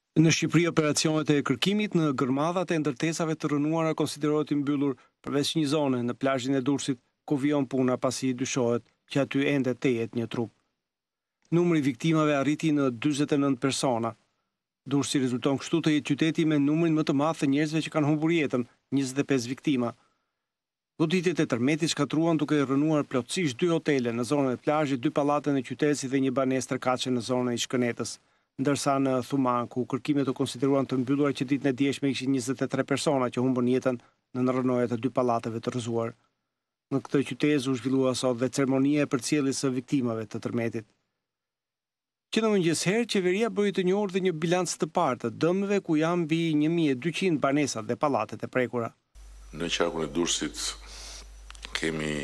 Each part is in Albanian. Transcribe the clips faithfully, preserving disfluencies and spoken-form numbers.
Në Shqipëri, operacionet e kërkimit në gërmadhat e ndërtesave të rënuara konsiderohet i mbyllur përveç një zone në plazhin e Durrësit, ku vijon puna pasi dyshohet që aty ende tejet një trup. Numri i viktimave arriti në dyzet e nëntë persona. Durrësi rezulton kështu të jetë qyteti me numrin më të madh të njerëzve që kanë humbur jetën, njëzet e pesë viktima. Goditjet e tërmetit shkatruan duke rënuar plotësisht dy hotele në zonën e plazhit, dy pallate në qytet si dhe një banesë tërkaqe në zonën e Shkënetës, ndërsa në Thuman, ku kërkimet u konsideruan të mbyllura që ditën e dieshme ishin njëzet e tre persona që humbën jetën në ndërrënoje të dy pallateve të rrëzuar. Në këtë qytet u zhvillua sot dhe ceremonia e përcjelljes së viktimave të tërmetit. Që në mëngjes herë, qeveria bëri të njohur dhe një bilanc të parë të dëmeve ku janë mbi një mijë e dyqind banesat dhe pallatet e prekura. Në qarkun e Durrësit kemi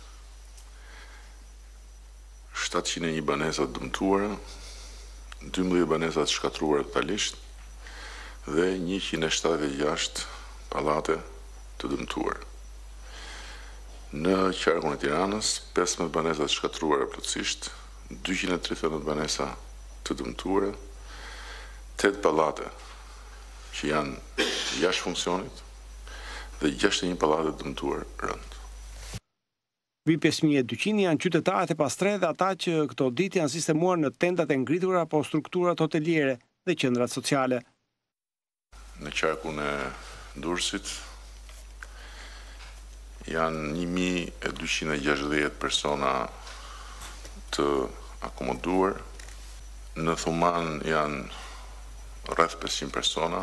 shtatëqind e një banesa dëmtuara, dymbëdhjetë banesa të shkatruara totalisht dhe njëqind e shtatëdhjetë e gjashtë pallate të dëmtuara. Në qarkun e Tiranës, pesëmbëdhjetë banesa të shkatruara plotësisht, dyqind e tridhjetë e nëntë banesa të dëmtuara, tetë pallate që janë jashtë funksionit dhe gjashtëdhjetë e një pallate të dëmtuar rënd. Mbi pesë mijë e dyqind janë qytetarët e pastre dhe ata që këto ditë janë sistemuar në tentat e ngritura apo strukturat hoteliere dhe qendrat sociale. Në qarkun e Durrësit janë një mijë e dyqind e gjashtëdhjetë persona të akomoduar. Në Thuman janë rreth pesëqind persona,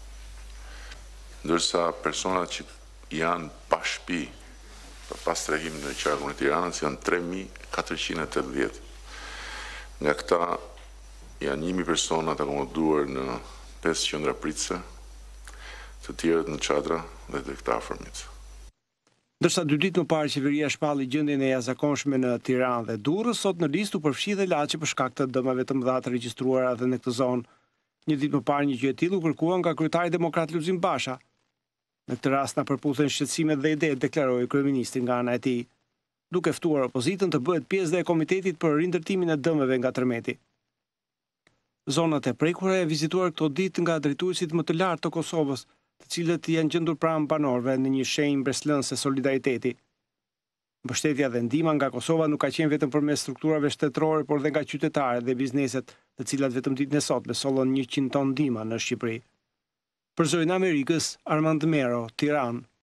ndërsa personat që janë pa shtëpi për pas trehim në qarkun e Tiranës janë tre mijë katërqind e tetëdhjetë. Nga këta janë një mijë persona të akomoduar në pesë qendra pritëse, të tjerët në çadra dhe tek këta afërmit. Ndërsa dy ditë më parë qeveria shpalli gjendjen e jashtëzakonshme në Tiranë dhe Durrës, sot në listë u përfshi dhe Laçi për shkak të dëmeve të mëdha të regjistruara edhe në këtë zonë. Një ditë më parë një gjë e tillë u kërkuan nga kryetari demokrat Lulzim Basha. Në këtë rast na përputhen shqetësimet dhe idetë, deklaroi kryeministri nga ana e tij, duke ftuar opozitën të bëhet pjesë dhe e komitetit për rindërtimin e dëmeve nga tërmeti. Zonat e prekura e vizituar këto ditë nga drejtuesit më të lartë të Kosovës, të cilët janë gjendur pranë banorëve në një shenjë mbreslënëse solidariteti. Mbështetja dhe ndihma nga Kosova nuk ka qenë vetëm përmes strukturave shtetërore, por dhe nga qytetarët dhe bizneset, të cilat vetëm ditën e sotme sollën njëqind ton ndihma në Shqipëri. Për Zërin e Amerikës, Armand Mero, Tiranë.